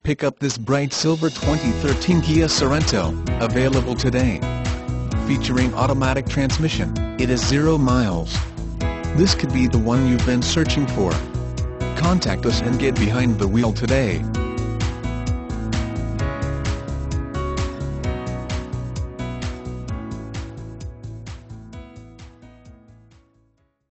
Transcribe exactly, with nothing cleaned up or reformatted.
Pick up this bright silver twenty thirteen Kia Sorento, available today. Featuring automatic transmission, it is zero miles. This could be the one you've been searching for. Contact us and get behind the wheel today.